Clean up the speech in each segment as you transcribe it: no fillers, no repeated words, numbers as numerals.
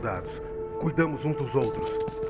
soldados. Cuidamos uns dos outros.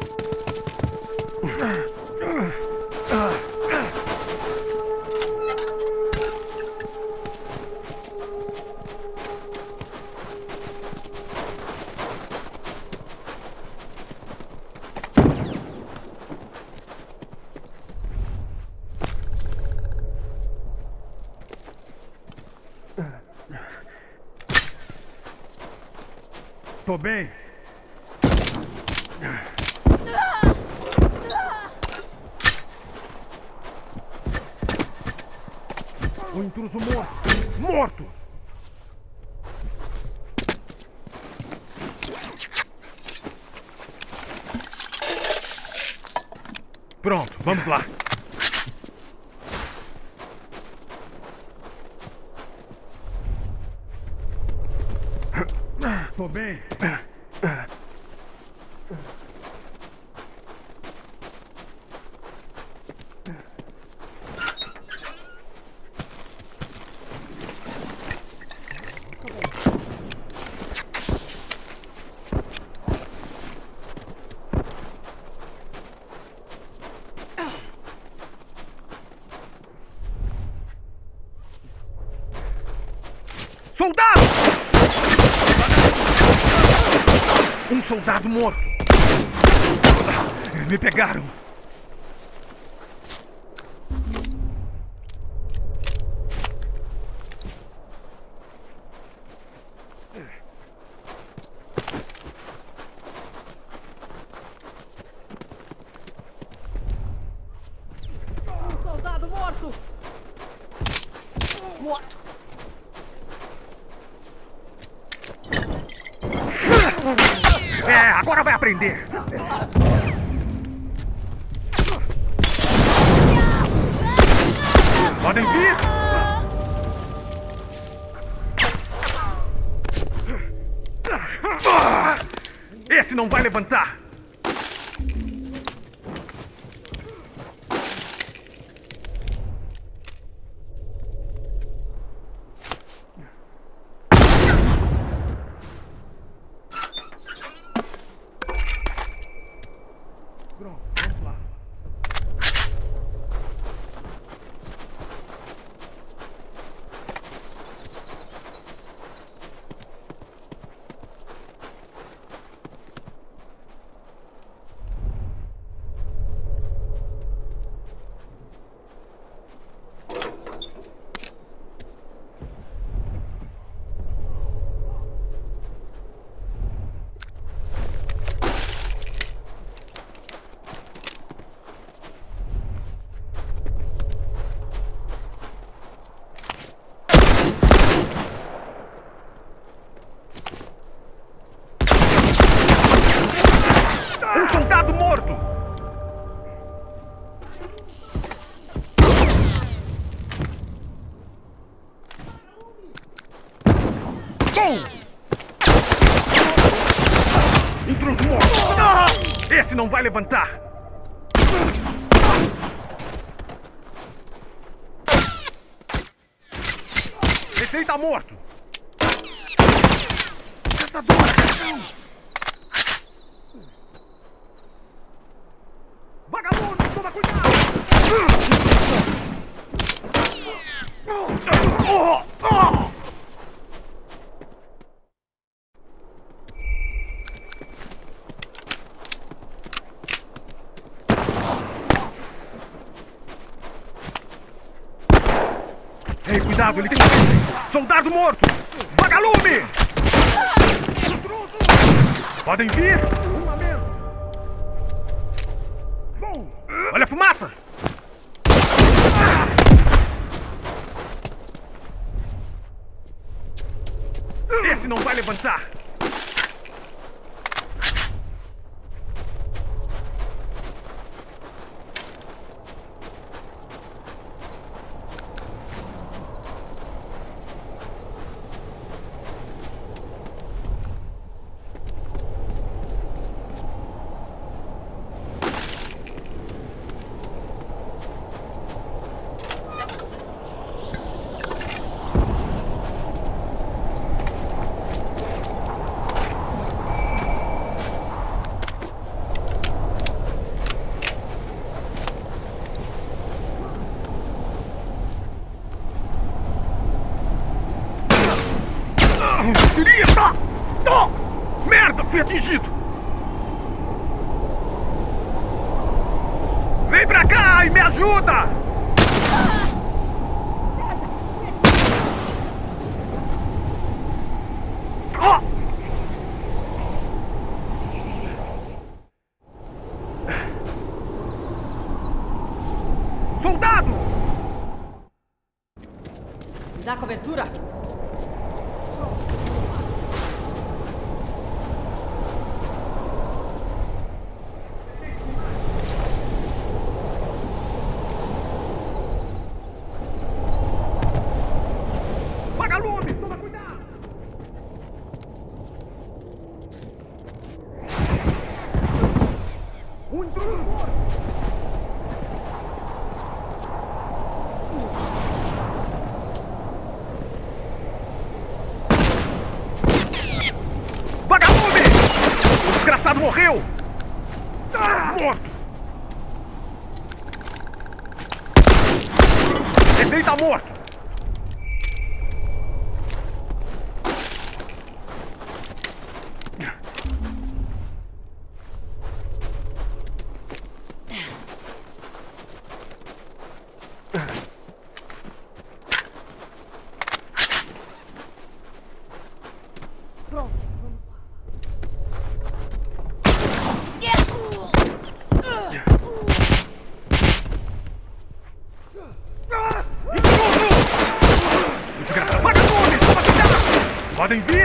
Tô bem. O intruso morto! Morto! Pronto, vamos lá. Tô bem. Soldado! Um soldado morto! Me pegaram! Um soldado morto! Morto! Agora vai aprender! Podem vir! Esse não vai levantar! Pronto, vamos lá. Um soldado morto! Intruso morto! Esse não vai levantar! Esse aí tá morto! Caçador! Vagabundo, toma cuidado! Ei, cuidado, ele tem um soldado morto! Vagalume! Podem vir! Uma menos! Bom, olha a fumaça! Esse não vai levantar! Fui atingido! Vem pra cá e me ajuda! Oh! Soldado! Me dá cobertura! Vagalume! Toma cuidado! Um intruso morto! Vagalume! O desgraçado morreu! Morto! Ele tá morto! Pronto, vamos Desgraçado! Vagalume! Toma cuidado! Podem vir!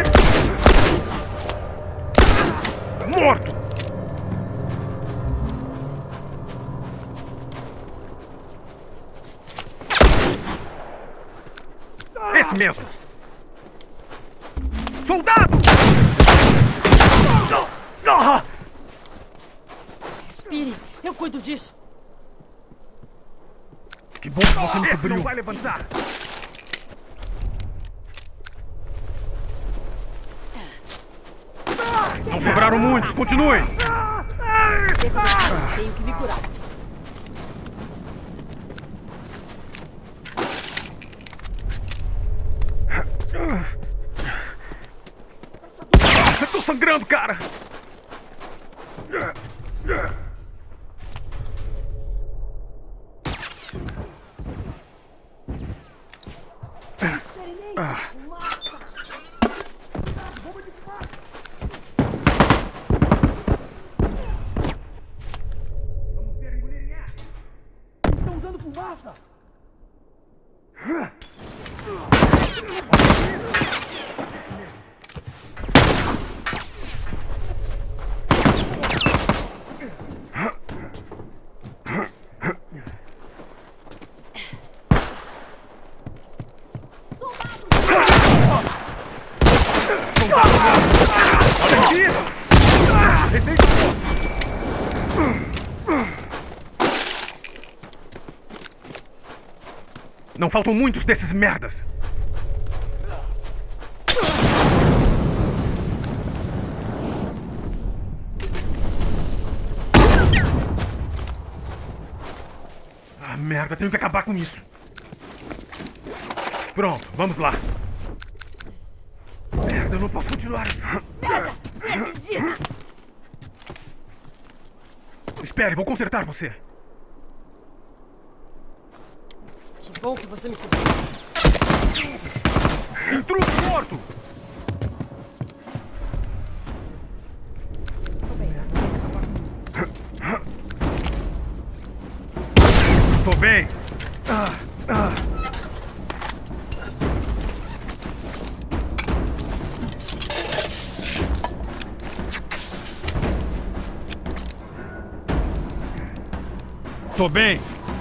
Morto! Esse mesmo! Soldado! Respire, eu cuido disso. Que bom que você me cobriu! Não vai levantar! Não sobraram muitos, continuem! Tenho que me curar. Eu tô sangrando, cara! Estão usando fumaça! Não faltam muitos desses merdas! Ah, merda, tenho que acabar com isso. Pronto, vamos lá. Merda, eu não posso continuar assim. Merda! Fui atingida! Espere, vou consertar você. Que bom que você me cobriu. Intruso morto! Tô bem. Tô bem.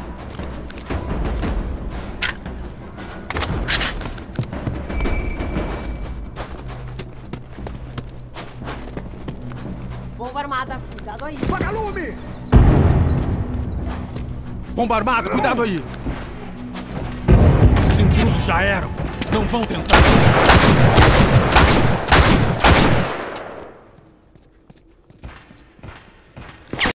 Bomba armada, cuidado aí. Vagalume! Bomba armada, cuidado aí! Esses intrusos já eram. Não vão tentar.